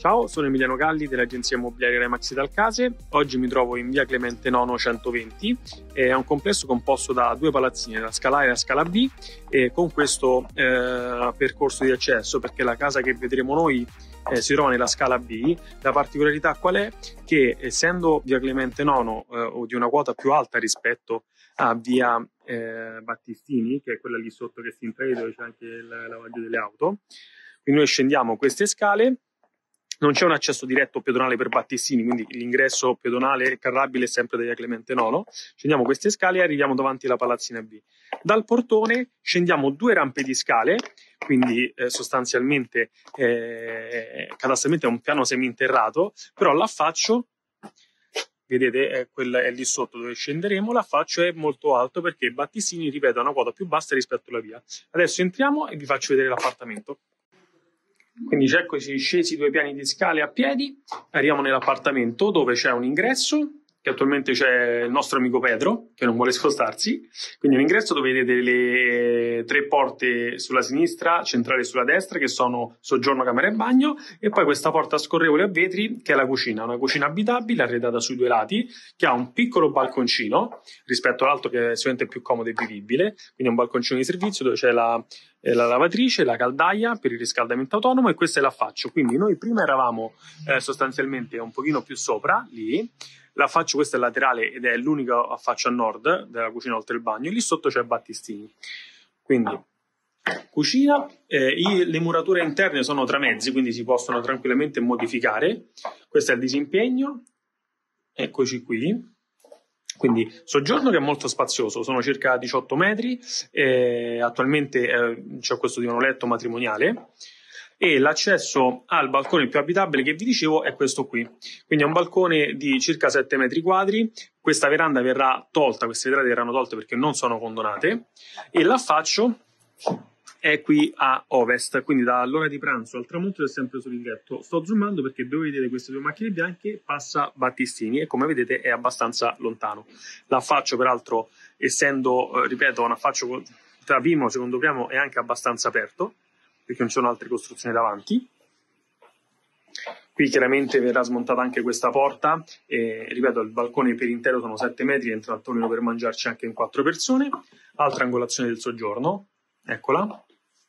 Ciao, sono Emiliano Galli dell'agenzia immobiliare Remax Italcase. Oggi mi trovo in via Clemente IX 120. È un complesso composto da due palazzine, la scala A e la scala B, e con questo percorso di accesso, perché la casa che vedremo noi si trova nella scala B. La particolarità qual è? Che essendo via Clemente IX o di una quota più alta rispetto a via Battistini, che è quella lì sotto che si intravede, dove c'è anche il lavaggio delle auto, quindi noi scendiamo queste scale. Non c'è un accesso diretto pedonale per Battistini, quindi l'ingresso pedonale carrabile è sempre da via Clemente IX. Scendiamo queste scale e arriviamo davanti alla palazzina B. Dal portone scendiamo due rampe di scale, quindi sostanzialmente cadastralmente è un piano seminterrato, però l'affaccio, vedete, è lì sotto dove scenderemo, l'affaccio è molto alto perché Battistini, ripeto, ha una quota più bassa rispetto alla via. Adesso entriamo e vi faccio vedere l'appartamento. Quindi eccoci scesi 2 piani di scale a piedi, arriviamo nell'appartamento dove c'è un ingresso, che attualmente c'è il nostro amico Pedro, che non vuole spostarsi, quindi un ingresso dove vedete le 3 porte sulla sinistra, centrale sulla destra, che sono soggiorno, camera e bagno, e poi questa porta scorrevole a vetri, che è la cucina, una cucina abitabile, arredata sui 2 lati, che ha un piccolo balconcino, rispetto all'altro che è sicuramente più comodo e vivibile, quindi un balconcino di servizio dove c'è la lavatrice, la caldaia per il riscaldamento autonomo, e questo è l'affaccio. Quindi noi prima eravamo sostanzialmente un pochino più sopra, lì. L'affaccio, questo è laterale ed è l'unico affaccio a nord della cucina oltre il bagno, e lì sotto c'è Battistini. Quindi cucina, le murature interne sono tramezzi, quindi si possono tranquillamente modificare. Questo è il disimpegno, eccoci qui. Quindi soggiorno che è molto spazioso, sono circa 18 metri, attualmente c'è questo divano letto matrimoniale, e l'accesso al balcone più abitabile che vi dicevo è questo qui. Quindi è un balcone di circa 7 metri quadri, questa veranda verrà tolta, queste vetrate verranno tolte perché non sono condonate, e l'affaccio è qui a ovest, quindi dall'ora di pranzo al tramonto è sempre sul letto. Sto zoomando perché dove vedete queste 2 macchine bianche passa Battistini e come vedete è abbastanza lontano. L'affaccio peraltro, essendo, ripeto, un affaccio tra primo e secondo piano, è anche abbastanza aperto, perché non ci sono altre costruzioni davanti. Qui chiaramente verrà smontata anche questa porta, e ripeto, il balcone per intero sono 7 metri, entra il tavolino per mangiarci anche in 4 persone. Altra angolazione del soggiorno, eccola.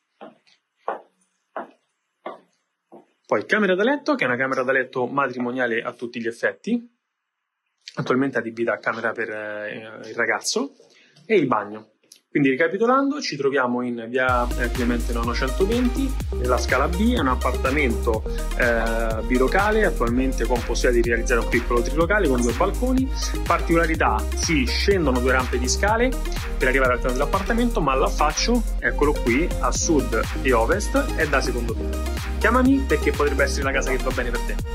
Poi camera da letto, che è una camera da letto matrimoniale a tutti gli effetti, attualmente adibita a camera per il ragazzo, e il bagno. Quindi ricapitolando, ci troviamo in via Clemente IX 120, nella scala B, è un appartamento bilocale, attualmente con possibilità di realizzare un piccolo trilocale con 2 balconi. Particolarità, si scendono 2 rampe di scale per arrivare al piano dell'appartamento, ma l'affaccio, eccolo qui, a sud e ovest, è da secondo piano. Chiamami perché potrebbe essere la casa che va bene per te.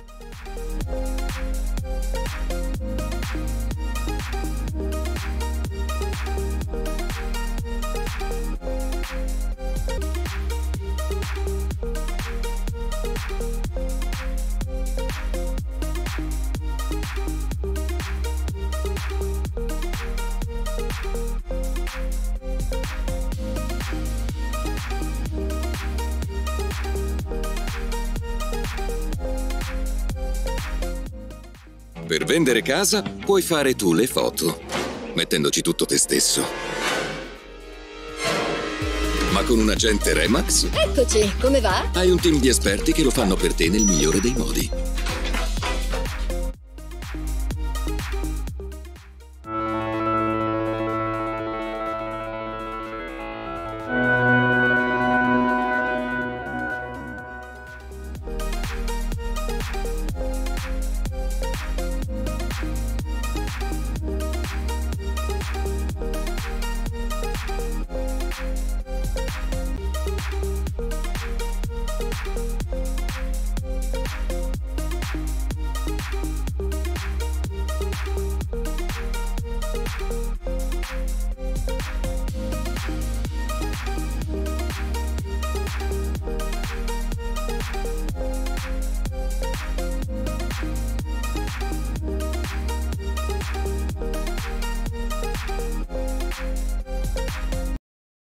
Per vendere casa puoi fare tu le foto, mettendoci tutto te stesso. Ma con un agente Remax... Eccoci, come va? Hai un team di esperti che lo fanno per te nel migliore dei modi.